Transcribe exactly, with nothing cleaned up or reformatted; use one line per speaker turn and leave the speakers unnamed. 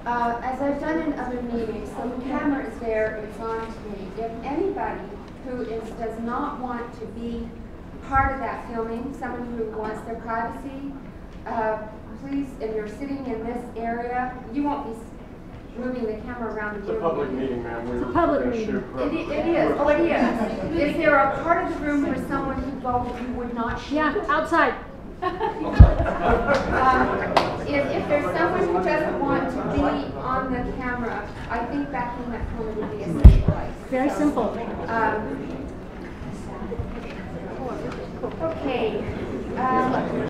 Uh, as I've done in other meetings, so the camera is there, it's on to me. If anybody who is does not want to be part of that filming, someone who wants their privacy, uh, please, if you're sitting in this area, you won't be moving the camera around the room.
It's a public meeting, ma'am. We
it's
were
a public
gonna
meeting.
shoot
It, it is. Oh, it is. Is there a part of the room where someone who voted you would not shoot?
Yeah, outside.
um, if, if there's someone who doesn't want to be on the camera, I think back in that corner would be a safe place.
Very
so,
simple.
Um, okay. Um,